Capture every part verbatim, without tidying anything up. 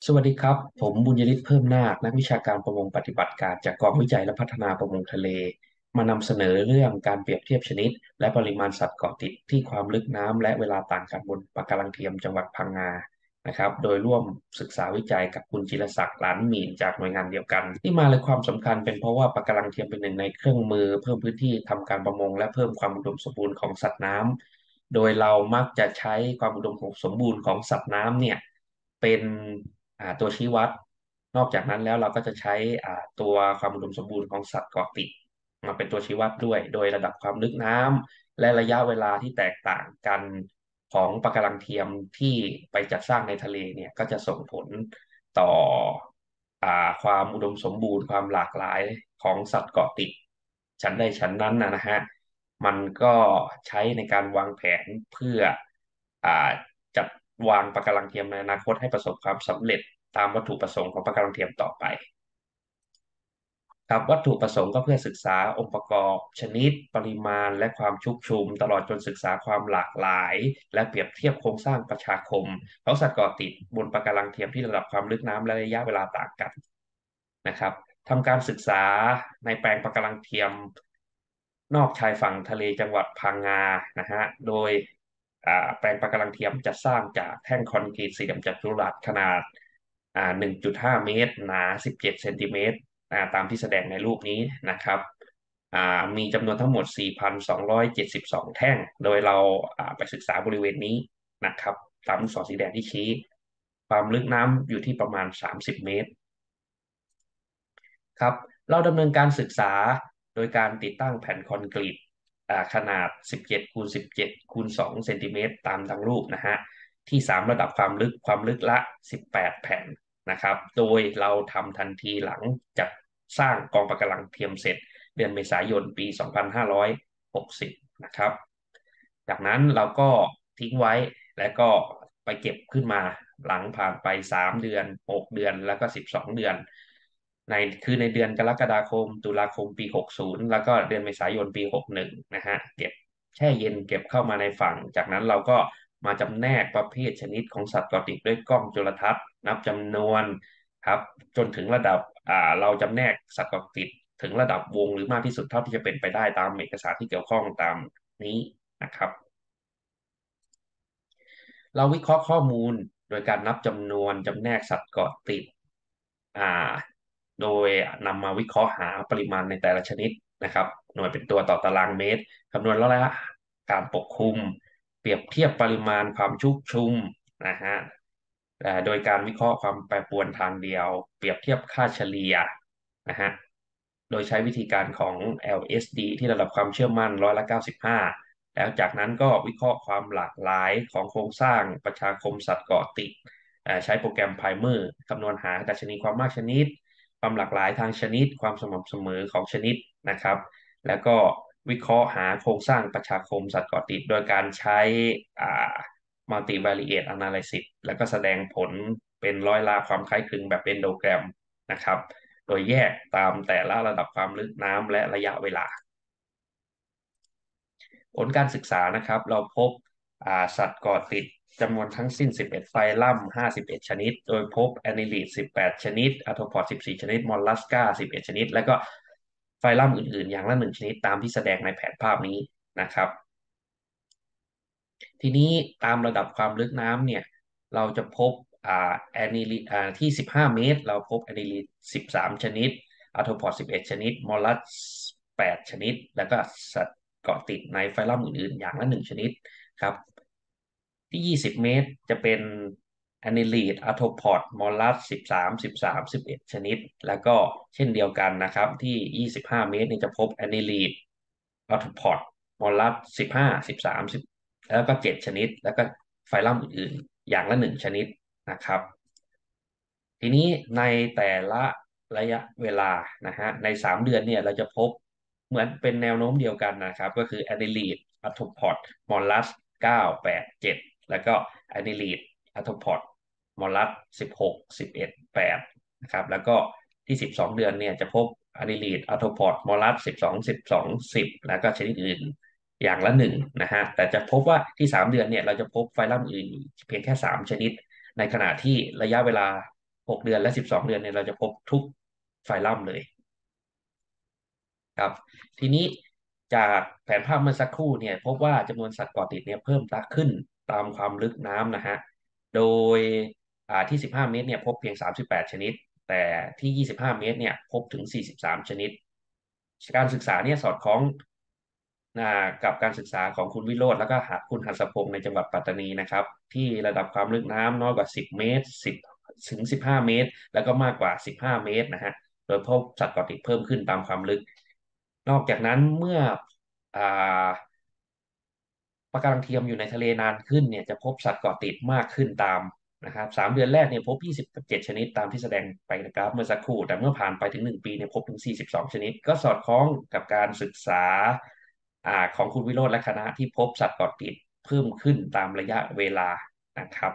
สวัสดีครับผมบุญยริศเพิ่มนาคนักวิชาการประมงปฏิบัติการจากกองวิจัยและพัฒนาประมงทะเลมานำเสนอเรื่องการเปรียบเทียบชนิดและปริมาณสัตว์เกาะติดที่ความลึกน้ำและเวลาต่างกันบนปะการังเทียมจังหวัดพังงานะครับโดยร่วมศึกษาวิจัยกับคุณจิรศักดิ์หลานหมีนจากหน่วยงานเดียวกันที่มาเลยความสำคัญเป็นเพราะว่าปะการังเทียมเป็นหนึ่งในเครื่องมือเพิ่มพื้นที่ทำการประมงและเพิ่มความอุดมสมบูรณ์ของสัตว์น้ำโดยเรามักจะใช้ความอุดมสมบูรณ์ของสัตว์น้ำเนี่ยเป็น อ่าตัวชี้วัดนอกจากนั้นแล้วเราก็จะใช้อ่าตัวความอุดมสมบูรณ์ของสัตว์เกาะติดมาเป็นตัวชี้วัดด้วยโดยระดับความลึกน้ำและระยะเวลาที่แตกต่างกันของปะการังเทียมที่ไปจัดสร้างในทะเลเนี่ยก็จะส่งผลต่ออ่าความอุดมสมบูรณ์ความหลากหลายของสัตว์เกาะติดชั้นใดชั้นนั้นนะนะฮะมันก็ใช้ในการวางแผนเพื่ออ่า จัดวางปะการังเทียมในอนาคตให้ประสบความสำเร็จตามวัตถุประสงค์ของปะการังเทียมต่อไปครับวัตถุประสงค์ก็เพื่อศึกษาองค์ประกอบชนิดปริมาณและความชุกชุมตลอดจนศึกษาความหลากหลายและเปรียบเทียบโครงสร้างประชาคมของสัตว์เกาะติดบนปะการังเทียมที่ระดับความลึกน้ำและระยะเวลาต่างกันนะครับทำการศึกษาในแปลงปะการังเทียมนอกชายฝั่งทะเลจังหวัดพังงานะฮะโดย อ่าแปลงปะการังเทียมจะสร้างจากแท่งคอนกรีตสี่เหลี่ยมจัตุรัสขนาดอ่าหนึ่งจุดห้าเมตรหนาสิบเจ็ดเซนติเมตรอ่าตามที่แสดงในรูปนี้นะครับอ่ามีจำนวนทั้งหมดสี่พันสองร้อยเจ็ดสิบสองแท่งโดยเราอ่าไปศึกษาบริเวณนี้นะครับตามลูกศรสีแดงที่ชี้ความลึกน้ำอยู่ที่ประมาณสามสิบเมตร ครับเราดำเนินการศึกษาโดยการติดตั้งแผ่นคอนกรีตอ่าขนาดสิบเจ็ดคูณสิบเจ็ดคูณสองเซนติเมตรตามดังรูปนะฮะที่สามระดับความลึกความลึกละสิบแปดแผ่นนะครับโดยเราทำทันทีหลังจากสร้างกองปะการังเทียมเสร็จเดือนเมษายนปีสองพันห้าร้อยหกสิบนะครับจากนั้นเราก็ทิ้งไว้แล้วก็ไปเก็บขึ้นมาหลังผ่านไปสามเดือนหกเดือนแล้วก็สิบสองเดือนในคือในเดือนกรกฎาคมตุลาคมปีหกสิบแล้วก็เดือนเมษายนปีหกสิบเอ็ดนะฮะเก็บแช่เย็นเก็บเข้ามาในฝั่งจากนั้นเราก็มาจำแนกประเภทชนิดของสัตว์เกาะติดด้วยกล้องจุลทรรศน์นับจำนวนครับจนถึงระดับอ่าเราจำแนกสัตว์เกาะติดถึงระดับวงหรือมากที่สุดเท่าที่จะเป็นไปได้ตามเอกสารที่เกี่ยวข้องตามนี้นะครับ เราวิเคราะห์ข้อมูลโดยการนับจำนวนจำแนกสัตว์เกาะติดอ่าโดยนำมาวิเคราะห์หาปริมาณในแต่ละชนิดนะครับหน่วยเป็นตัวต่อตารางเมตรคำนวณระยะการปกคลุมเปรียบเทียบปริมาณความชุกชุมนะฮะอ่าโดยการวิเคราะห์ความแปรปรวนทางเดียวเปรียบเทียบค่าเฉลี่ยนะฮะโดยใช้วิธีการของ แอล เอส ดี ที่ระดับความเชื่อมั่นร้อยละเก้าสิบห้า แล้วจากนั้นก็วิเคราะห์ความหลากหลายของโครงสร้างประชาคมสัตว์เกาะติดเอ่อใช้โปรแกรม Primer คำนวณหาดัชนีความมากชนิดความหลากหลายทางชนิดความสม่ำเสมอของชนิดนะครับแล้วก็วิเคราะห์หาโครงสร้างประชาคมสัตว์เกาะติดโดยการใช้อ่า multivariate analysis แล้วก็แสดงผลเป็นร้อยลาความคล้ายคลึงแบบเป็นโดแกรมนะครับโดยแยกตามแต่ละระดับความลึกน้ำและระยะเวลา ผลการศึกษานะครับเราพบอ่าสัตว์เกาะติดจำนวนทั้งสิ้นสิบเอ็ดไฟลัมห้าสิบเอ็ดชนิดโดยพบแอนิลิดสิบแปดชนิดอาร์โทพอดสิบสี่ชนิดมอลลัสกาสิบเอ็ดชนิดแล้วก็ไฟลัมอื่นๆอย่างละหนึ่งชนิดตามที่แสดงในแผนภาพนี้นะครับทีนี้ตามระดับความลึกน้ำเนี่ยเราจะพบอ่าแอนิลิอ่าที่สิบห้าเมตรเราพบแอนิลิดสิบสามชนิดอาร์โทพอดสิบเอ็ดชนิดมอลลัสแปดชนิดแล้วก็สัตว์เกาะติดในไฟลัมอื่นๆอย่างละหนึ่งชนิดครับ ที่ยี่สิบเมตรจะเป็นแอนิลีดอาร์โทพอดมอลลัสสิบสามสิบสามสิบเอ็ดชนิดแล้วก็เช่นเดียวกันนะครับที่ยี่สิบห้าเมตรนี่จะพบแอนิลีดอาร์โทพอดมอลลัสสิบห้าสิบสามสิบแล้วก็เจ็ดชนิดแล้วก็ไฟลัมอื่นๆอย่างละหนึ่งชนิดนะครับทีนี้ในแต่ละระยะเวลานะฮะในสามเดือนเนี่ยเราจะพบเหมือนเป็นแนวโน้มเดียวกันนะครับก็คือแอนิลีดอาร์โทพอดมอลลัสเก้าแปดเจ็ด แล้วก็แอนิลีดอะโทพอดมอลลัสสิบหกสิบเอ็ดแปดนะครับแล้วก็ที่สิบสองเดือนเนี่ยจะพบแอนิลีดอะโทพอดมอลลัสสิบสองสิบสองสิบแล้วก็ชนิดอื่นอย่างละหนึ่งนะฮะแต่จะพบว่าที่สามเดือนเนี่ยเราจะพบไฟลัมอื่นเพียงแค่สามชนิดในขณะที่ระยะเวลาหกเดือนและสิบสองเดือนเนี่ยเราจะพบทุกไฟลัมเลยครับทีนี้จากแผนภาพเมื่อสักครู่เนี่ยพบว่าจำนวนสัตว์เกาะติดเนี่ยเพิ่มตาขึ้นตามความลึกน้ำนะฮะโดยอ่าที่สิบห้าเมตรเนี่ยพบเพียงสามสิบแปดชนิดแต่ที่ยี่สิบห้าเมตรเนี่ยพบถึงสี่สิบสามชนิดการศึกษาเนี่ยสอดคล้องอ่ากับการศึกษาของคุณวิโรจน์แล้วก็หาคุณหัสพงศ์ในจังหวัดปัตตานีนะครับที่ระดับความลึกน้ำน้อยกว่าสิบเมตรสิบถึงสิบห้าเมตรแล้วก็มากกว่าสิบห้าเมตรนะฮะโดยพบสัตว์เกาะติดเพิ่มขึ้นตามความลึกนอกจากนั้นเมื่ออ่า ปะการังเทียมอยู่ในทะเลนานขึ้นเนี่ยจะพบสัตว์เกาะติดมากขึ้นตามนะครับสามเดือนแรกเนี่ยพบยี่สิบเจ็ดชนิดตามที่แสดงไปในกราฟเมื่อสักครู่แต่เมื่อผ่านไปถึงหนึ่งปีเนี่ยพบถึงสี่สิบสองชนิดก็สอดคล้องกับการศึกษาอ่าของคุณวิโรจน์และคณะที่พบสัตว์เกาะติดเพิ่มขึ้นตามระยะเวลานะครับ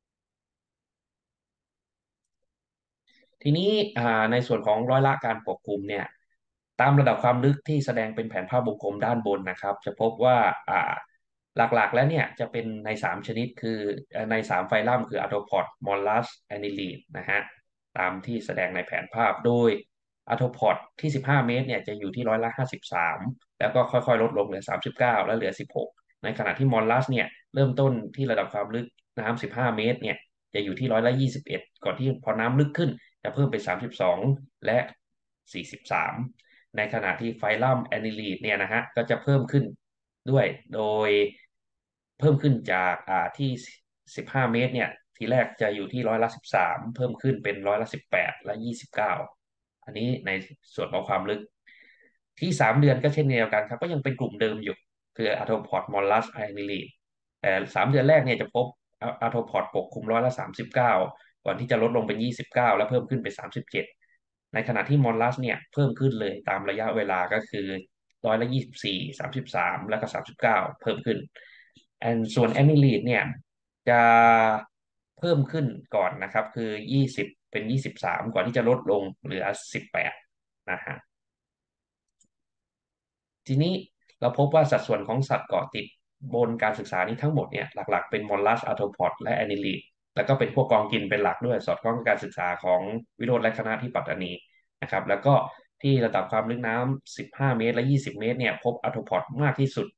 ทีนี้อ่าในส่วนของร้อยละการปกคลุมเนี่ยตามระดับความลึกที่แสดงเป็นแผนภาพวงกลมด้านบนนะครับจะพบว่าอ่าหลักๆแล้วเนี่ยจะเป็นในสามชนิดคือเอ่อในสามไฟลัมคืออาร์โธพอดมอลลัสแอนิลีดนะฮะตามที่แสดงในแผนภาพโดยอาร์โธพอดที่สิบห้าเมตรเนี่ยจะอยู่ที่ร้อยละห้าสิบสามแล้วก็ค่อยๆลดลงเหลือสามสิบเก้าแล้วเหลือสิบหกในขณะที่มอลลัสเนี่ยเริ่มต้นที่ระดับความลึกน้ำสิบห้าเมตรเนี่ยจะอยู่ที่ร้อยละยี่สิบเอ็ดก่อนที่พอน้ำลึกขึ้น จะเพิ่มเป็นสามสิบสองและสี่สิบสามในขณะที่ไฟลัมแอนิลีดเนี่ยนะฮะก็จะเพิ่มขึ้นด้วยโดยเพิ่มขึ้นจากอ่าที่สิบห้าเมตรเนี่ยทีแรกจะอยู่ที่ร้อยละสิบสามเพิ่มขึ้นเป็นร้อยละสิบแปดและยี่สิบเก้าอันนี้ในส่วนของความลึกที่สามเดือนก็เช่นเดียวกันครับก็ยังเป็นกลุ่มเดิมอยู่คืออาร์โธพอดมอลลัสไอนิลีดแต่สามเดือนแรกเนี่ยจะพบอาร์โธพอดปกคลุมร้อยละสามสิบเก้า ก่อนที่จะลดลงเป็นยี่สิบเก้าแล้วเพิ่มขึ้นเป็นสามสิบเจ็ดในขณะที่มอลลัสเนี่ยเพิ่มขึ้นเลยตามระยะเวลาก็คือร้อยละยี่สิบสี่ สามสิบสามแล้วก็สามสิบเก้าเพิ่มขึ้นอันส่วนแอนิลีดเนี่ยจะเพิ่มขึ้นก่อนนะครับคือยี่สิบเป็นยี่สิบสามก่อนที่จะลดลงเหลือสิบแปดนะฮะ ทีนี้เราพบว่าสัดส่วนของสัตว์เกาะติดบนการศึกษานี้ทั้งหมดเนี่ยหลักๆเป็นมอลลัสอาร์โธพอดและแอนิลีดแล้วก็เป็นพวกกองกินเป็นหลักด้วยสอดคล้องกับการศึกษาของวิโรจน์และคณะที่ปัตตานีนะครับแล้วก็ที่ระดับความลึกน้ำสิบห้าเมตรและยี่สิบเมตรเนี่ยพบอาร์โธพอดมากที่สุด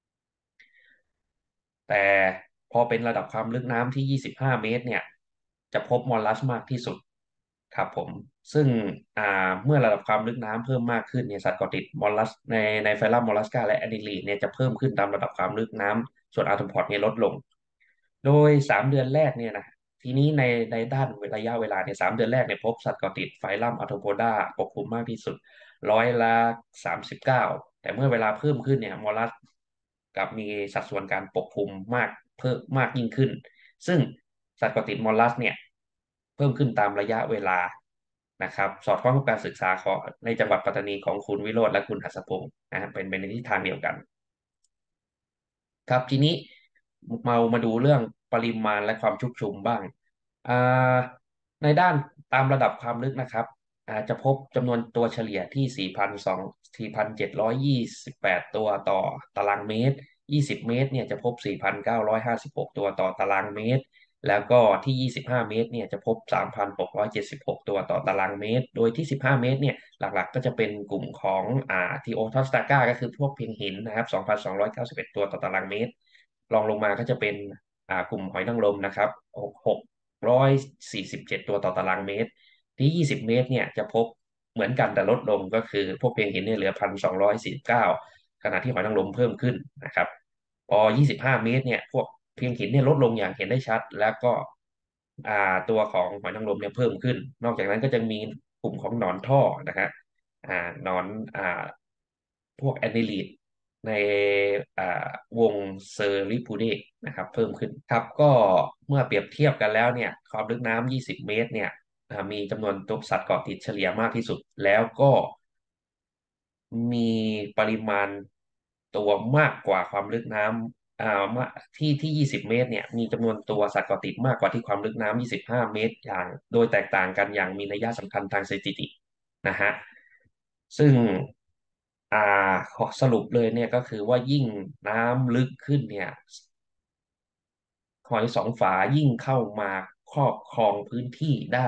แต่พอเป็นระดับความลึกน้ำที่ยี่สิบห้าเมตรเนี่ยจะพบมอลลัสมากที่สุดครับผมซึ่งอ่าเมื่อระดับความลึกน้ำเพิ่มมากขึ้นเนี่ยสัตว์เกาะติดมอลลัสในในไฟลัมมอลลัสกาและแอนิลีดเนี่ยจะเพิ่มขึ้นตามระดับความลึกน้ำส่วนอาร์โธพอดเนี่ยลดลงโดยสามเดือนแรกเนี่ยนะทีนี้ในในด้านระยะเวลาเนี่ยสามเดือนแรกเนี่ยพบสัตว์เกาะติดไฟลัมอาร์โธโพดาปกคลุมมากที่สุดร้อยละสามสิบเก้าแต่เมื่อเวลาเพิ่มขึ้นเนี่ยมอลลัสกับมีสัดส่วนการปกคลุมมากเพิ่มมากยิ่งขึ้นซึ่งสัตว์เกาะติดมอลลัสเนี่ยเพิ่มขึ้นตามระยะเวลานะครับสอดคล้องกับการศึกษาของในจังหวัดปัตตานีของคุณวิโรจน์และคุณหัสพงศ์นะฮะเป็นไปในทิศทางเดียวกัน ครับทีนี้มามาดูเรื่องปริมาณและความชุกชุมบ้างอ่าในด้านตามระดับความลึกนะครับอาจจะพบจำนวนตัวเฉลี่ยที่สี่พันสองสี่พันเจ็ดร้อยยี่สิบแปดตัวต่อตารางเมตรยี่สิบเมตรเนี่ยจะพบสี่พันเก้าร้อยห้าสิบหกตัวต่อตารางเมตรแล้วก็ที่ยี่สิบห้าเมตรเนี่ยจะพบสามพันหกร้อยเจ็ดสิบหกตัวต่อตารางเมตรโดยที่สิบห้าเมตรเนี่ยหลักๆก็จะเป็นกลุ่มของอ่าทีโอทอสตาก้าก็คือพวกเพียงหินนะครับสองพันสองร้อยเก้าสิบเอ็ดตัวต่อตารางเมตร รองลงมาก็จะเป็นอ่ากลุ่มหอยนางรมนะครับหกร้อยสี่สิบเจ็ดตัวต่อตารางเมตรที่ยี่สิบเมตรเนี่ยจะพบเหมือนกันแต่ลดลงก็คือพวกเพียงหินเนี่ยเหลือพันสองร้อยสี่สิบเก้าขณะที่หอยนางรมเพิ่มขึ้นนะครับพอยี่สิบห้าเมตรเนี่ยพวกเพียงหินเนี่ยลดลงอย่างเห็นได้ชัดแล้วก็อ่าตัวของหอยนางรมเนี่ยเพิ่มขึ้นนอกจากนั้นก็จะมีกลุ่มของหนอนท่อนะฮะอ่าหนอนอ่าพวกแอนนิลีด ในอ่าวงเซอร์ริพูเดนะครับเพิ่มขึ้นครับก็เมื่อเปรียบเทียบกันแล้วเนี่ยความลึกน้ำยี่สิบเมตรเนี่ยอ่ามีจำนวนตัวสัตว์เกาะติดเฉลี่ยมากที่สุดแล้วก็มีปริมาณตัวมากกว่าความลึกน้ำอ่ามาที่ที่ยี่สิบเมตรเนี่ยมีจำนวนตัวสัตว์เกาะติดมากกว่าที่ความลึกน้ำยี่สิบห้าเมตรอย่างโดยแตกต่างกันอย่างมีนัยสำคัญทางสถิตินะฮะซึ่ง อ่าขอสรุปเลยเนี่ยก็คือว่ายิ่งน้ำลึกขึ้นเนี่ยหอยสองฝายิ่งเข้ามาครอบครองพื้นที่ได้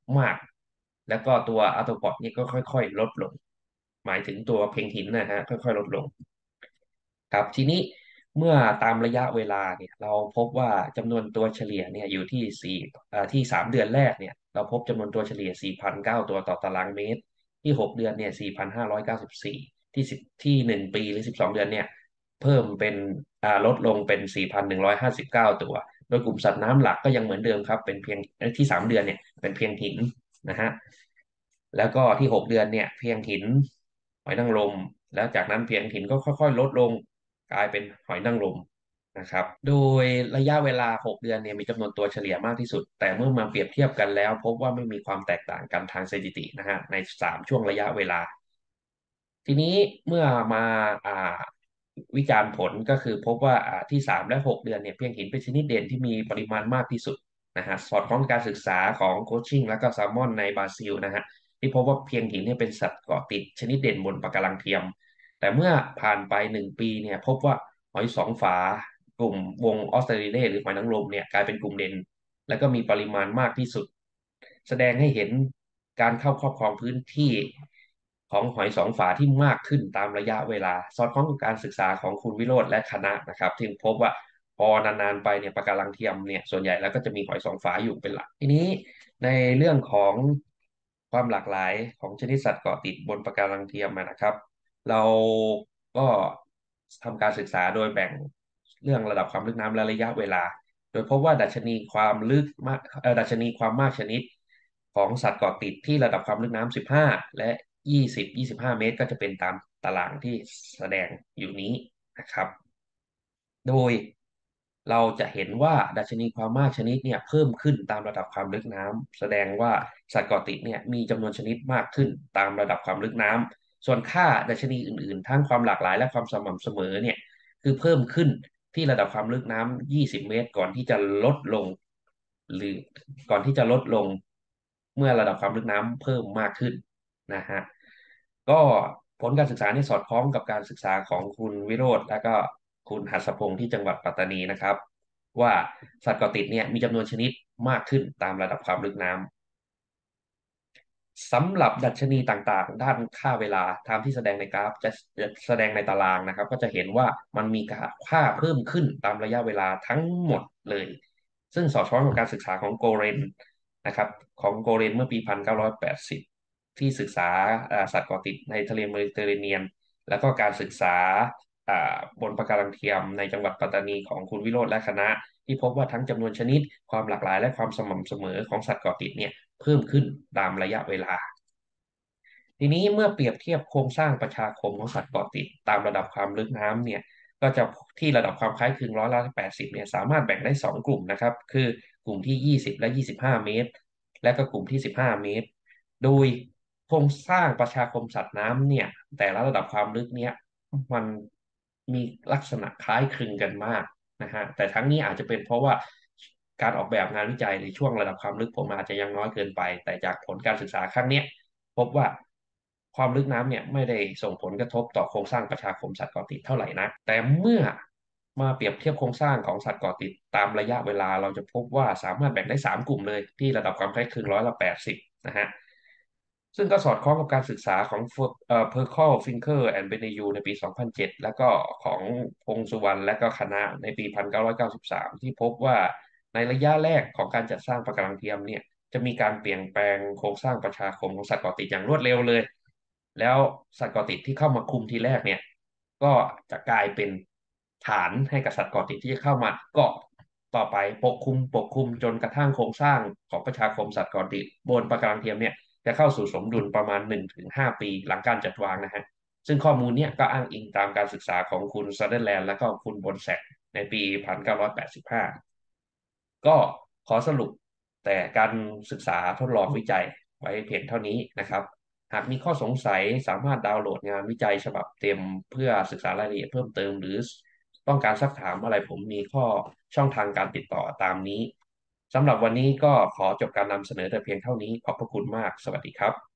มากแล้วก็ตัวอาร์โธปอดนี่ก็ค่อยๆลดลงหมายถึงตัวเพลงหินนะฮะค่อยๆลดลง ครับทีนี้เมื่อตามระยะเวลาเนี่ยเราพบว่าจำนวนตัวเฉลี่ยเนี่ยอยู่ที่สี่อ่าที่สามเดือนแรกเนี่ยเราพบจำนวนตัวเฉลี่ยสี่พันเก้าตัวต่อตารางเมตรที่หกเดือนเนี่ยสี่พันห้าร้อยเก้าสิบสี่ที่สิบที่หนึ่งปีหรือสิบสองเดือนเนี่ยเพิ่มเป็นอ่าลดลงเป็นสี่พันหนึ่งร้อยห้าสิบเก้าตัวโดยกลุ่มสัตว์น้ำหลักก็ยังเหมือนเดิมครับเป็นเพียงเอ้ยที่สามเดือนเนี่ยเป็นเพียงหินนะฮะแล้วก็ที่หกเดือนเนี่ยเพียงหินหอยนางรมแล้วจากนั้นเพียงหินก็ค่อยๆลดลง กลายเป็นหอยนางรมนะครับโดยระยะเวลาหกเดือนเนี่ยมีจำนวนตัวเฉลี่ยมากที่สุดแต่เมื่อมาเปรียบเทียบกันแล้วพบว่าไม่มีความแตกต่างกันทางสถิตินะฮะในสามช่วงระยะเวลา ทีนี้เมื่อมาอ่าวิจารณ์ผลก็คือพบว่าอ่าที่สามและหกเดือนเนี่ยเพียงหินเป็นชนิดเด่นที่มีปริมาณมากที่สุดนะฮะสอดคล้องการศึกษาของโคชชิ่งและก็แซลมอนในบราซิลนะฮะที่พบว่าเพียงหินเนี่ยเป็นสัตว์เกาะติดชนิดเด่นบนปะการังเทียมแต่เมื่อผ่านไปหนึ่งปีเนี่ยพบว่าหอยสองฝากลุ่มวงออสเตรเลียหรือหอยนางรมเนี่ยกลายเป็นกลุ่มเด่นแล้วก็มีปริมาณมากที่สุดแสดงให้เห็นการเข้าครอบครองพื้นที่ของหอยสองฝาที่มากขึ้นตามระยะเวลาสอดคล้องกับการศึกษาของคุณวิโรจน์และคณะนะครับที่พบว่าพอนานๆไปเนี่ยปะการังเทียมเนี่ยส่วนใหญ่แล้วก็จะมีหอยสองฝาอยู่เป็นหลักทีนี้ในเรื่องของความหลากหลายของชนิดสัตว์เกาะติดบนปะการังเทียมอะนะครับเราก็ทำการศึกษาโดยแบ่งเรื่องระดับความลึกน้ำและระยะเวลา โดยพบว่าดัชนีความลึกมากเอ่อดัชนีความมากชนิดของสัตว์เกาะติดที่ระดับความลึกน้ำสิบห้าและยี่สิบ ยี่สิบห้าเมตรก็จะเป็นตามตารางที่แสดงอยู่นี้นะครับ โดยเราจะเห็นว่าดัชนีความมากชนิดเนี่ยเพิ่มขึ้นตามระดับความลึกน้ำแสดงว่าสัตว์เกาะติดเนี่ยมีจำนวนชนิดมากขึ้นตามระดับความลึกน้ำส่วนค่าดัชนีอื่นๆทั้งความหลากหลายและความสม่ำเสมอเนี่ยคือเพิ่มขึ้นที่ระดับความลึกน้ำยี่สิบเมตรก่อนที่จะลดลงหรือก่อนที่จะลดลงเมื่อระดับความลึกน้ำเพิ่มมากขึ้นนะฮะ ก็ผลการศึกษานี่สอดคล้องกับการศึกษาของคุณวิโรจน์และก็คุณหัสพงศ์ที่จังหวัดปัตตานีนะครับว่าสัตว์เกาะติดเนี่ยมีจำนวนชนิดมากขึ้นตามระดับความลึกน้ำ สำหรับดัชนีต่างๆด้านค่าเวลาตามที่แสดงในกราฟจะจะแสดงในตารางนะครับก็จะเห็นว่ามันมีค่าเพิ่มขึ้นตามระยะเวลาทั้งหมดเลยซึ่งสอดคล้องกับการศึกษาของโกเรนนะครับของโกเรนเมื่อปีหนึ่งพันเก้าร้อยแปดสิบที่ศึกษาอ่าสัตว์เกาะติดในทะเลเมดิเตอร์เรเนียนแล้วก็การศึกษาอ่าบนปะการังเทียมในจังหวัดปัตตานีของคุณวิโรจน์และคณะที่พบว่าทั้งจำนวนชนิดความหลากหลายและความสม่ำเสมอของสัตว์เกาะติดเนี่ยเพิ่มขึ้นตามระยะเวลา ทีนี้เมื่อเปรียบเทียบโครงสร้างประชาคมของสัตว์เกาะติดตามระดับความลึกน้ำเนี่ยก็จะที่ระดับความคล้ายคลึงร้อยละแปดสิบเนี่ยสามารถแบ่งได้สองกลุ่มนะครับคือกลุ่มที่ยี่สิบและยี่สิบห้าเมตรและก็กลุ่มที่สิบห้าเมตรโดยโครงสร้างประชาคมสัตว์น้ำเนี่ยแต่ละระดับความลึกเนี่ยมันมีลักษณะคล้ายคลึงกันมากนะฮะแต่ทั้งนี้อาจจะเป็นเพราะว่าการออกแบบงานวิจัยในช่วงระดับความลึกผมอาจจะยังน้อยเกินไปแต่จากผลการศึกษาครั้งเนี้ย พบว่าความลึกน้ำเนี่ยไม่ได้ส่งผลกระทบต่อโครงสร้างประชาคมสัตว์เกาะติดเท่าไหร่นะแต่เมื่อมาเปรียบเทียบโครงสร้างของสัตว์เกาะติดตามระยะเวลาเราจะพบว่าสามารถแบ่งได้สามกลุ่มเลยที่ระดับความคล้ายคลึงร้อยละแปดสิบนะฮะซึ่งก็สอดคล้องกับการศึกษาของเอ่อ Perkal Finker and Benayoun ในปีสองพันเจ็ดแล้วก็ของพงษ์สุวรรณและก็คณะในปีหนึ่งพันเก้าร้อยเก้าสิบสามที่พบว่าในระยะแรกของการจัดสร้างปะการังเทียมเนี่ย จะมีการเปลี่ยนแปลงโครงสร้างประชาคมของสัตว์เกาะติดอย่างรวดเร็วเลย แล้วสัตว์เกาะติดที่เข้ามาคุมทีแรกเนี่ยก็จะกลายเป็นฐานให้กับสัตว์เกาะติดที่จะเข้ามาเกาะต่อไปปกคลุมปกคลุมจนกระทั่งโครงสร้างของประชาคมสัตว์เกาะติดบนปะการังเทียมเนี่ยจะเข้าสู่สมดุลประมาณหนึ่งถึงห้าปีหลังการจัดวางนะฮะซึ่งข้อมูลเนี่ยก็อ้างอิงตามการศึกษาของคุณซัตเดอร์แลนด์และก็คุณบนแซกในปีหนึ่งพันเก้าร้อยแปดสิบห้า ก็ขอสรุปแต่การศึกษาทดลองวิจัยไว้เพียงเท่านี้นะครับหากมีข้อสงสัยสามารถดาวน์โหลดงานวิจัยฉบับเต็มเพื่อศึกษารายละเอียดเพิ่มเติมหรือต้องการซักถามอะไรผมมีข้อช่องทางการติดต่อตามนี้สำหรับวันนี้ก็ขอจบการนำเสนอแต่เพียงเท่านี้ขอบพระคุณมากสวัสดีครับ